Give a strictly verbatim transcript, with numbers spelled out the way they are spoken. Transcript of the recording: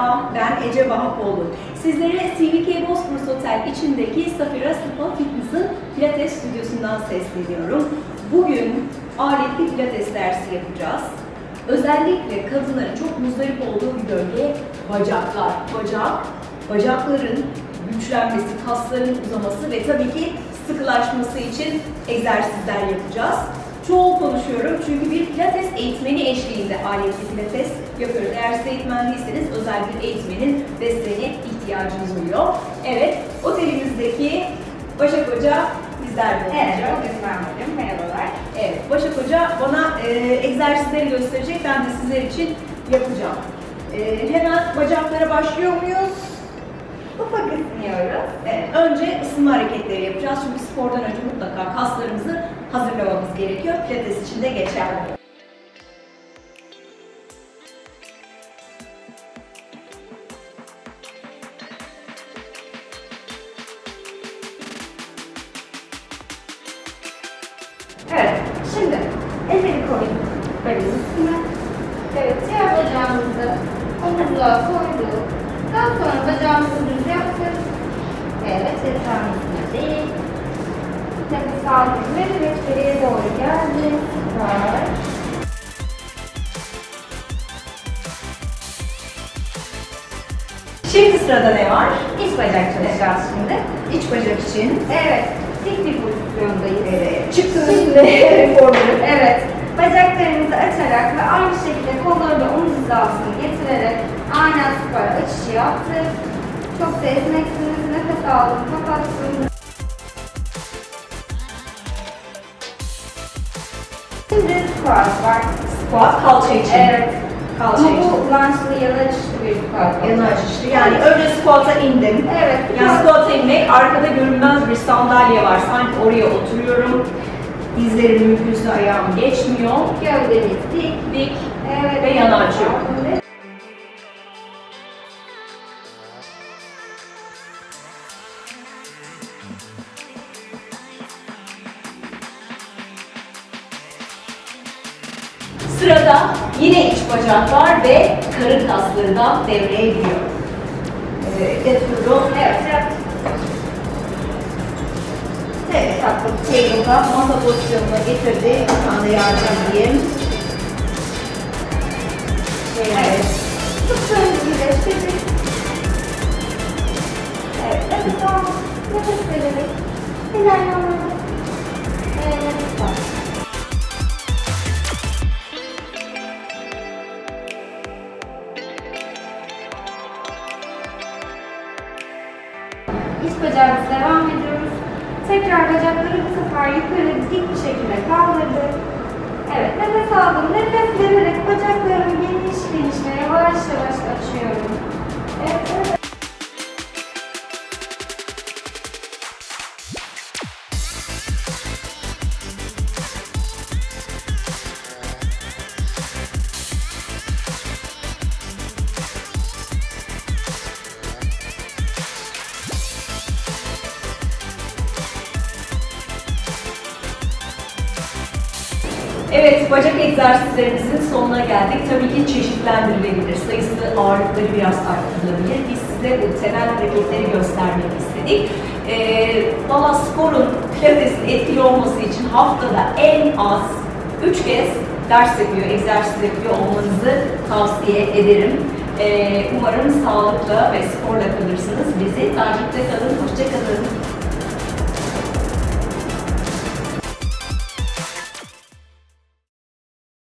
Merhaba, ben Ece Vahapoğlu. Sizlere C V K Bosphorus Otel içindeki Safira Spa Fitness'ın Pilates stüdyosundan sesleniyorum. Bugün aletli Pilates dersi yapacağız. Özellikle kadınların çok muzdarip olduğu bir bölge bacaklar. Bacak, bacakların güçlenmesi, kasların uzaması ve tabii ki sıkılaşması için egzersizler yapacağız. Çoğul konuşuyorum çünkü bir pilates eğitmeni eşliğinde aletli pilates yapıyoruz. Eğer siz eğitmen değilseniz özel bir eğitmenin desteğine ihtiyacınız oluyor. Evet, otelimizdeki Başak Hoca bizlerle olacak. Evet, o göstermedim. Merhabalar. Evet, Başak Hoca bana e, egzersizleri gösterecek, ben de sizler için yapacağım. E, hemen bacaklara başlıyor muyuz? Ufak ısınıyoruz. Evet, önce ısınma hareketleri yapacağız çünkü spordan önce mutlaka kaslarımızı hazırlamamız gerekiyor. Pilates için de geçerli. Evet, şimdi elleri koyduk. Belin üstüne. Evet, diğer bacağımızı omuzluğa koyduk. Daha sonra bacağımızı düz yaptık. Evet, yatağın üstüne değil. Nefes aldık ve evet, geriye doğru geldik. Süper. Şimdi sırada ne var? İç bacak çalışacağız şimdi. İç bacak için. Evet, dik bir pozisyondayız. Evet. Çıktığınız ve formülü. Evet, bacaklarımızı açarak ve aynı şekilde kolları da omuz hizasını getirerek aynen süper açışı yaptık. Çok da esneksiniz, nefes aldım, kapattım. Şimdi squat var. Squat kalça için. Evet. Kalça Ama için. bu lançlı ya da açışlı bir squat. Yana açışlı. Yani önce squat'a indim. Evet. Yani squat'a inmek, arkada görünmez bir sandalye var. Sanki oraya oturuyorum. Dizlerim mümkünse ayağım geçmiyor. Gövdemiz dik. Dik. Evet. Ve yana açıyorum. Sırada yine iç bacak var ve karın kasları da devreye giriyor. Evet, yatırdım. Evet, yaptık. Evet, tatlım. Tablet'a masa pozisyonuna getirdik. Ben de yardım edeyim. Evet. Tuttuğumuz birleştirdik. Evet, nefes aldık. Nefes vererek. Eller yanladık. Evet, nefes aldık. İç bacağımıza devam ediyoruz. Tekrar bacakları bu sefer yukarı dik bir şekilde kaldırdık. Evet, nefes aldım. Nefes vererek bacaklarımı geniş geniş ve yavaş yavaş açıyorum. Evet, evet. Evet, bacak egzersizlerimizin sonuna geldik. Tabii ki çeşitlendirilebilir. Sayısı, ağırlıkları biraz arttırılabilir. Biz size bu temel hareketleri göstermek istedik. Ee, Valla sporun, pilatesin etkili olması için haftada en az üç kez ders yapıyor, egzersiz yapıyor olmanızı tavsiye ederim. Ee, umarım sağlıkla ve sporla kalırsınız. Bizi takipte kalın, hoşça kalın.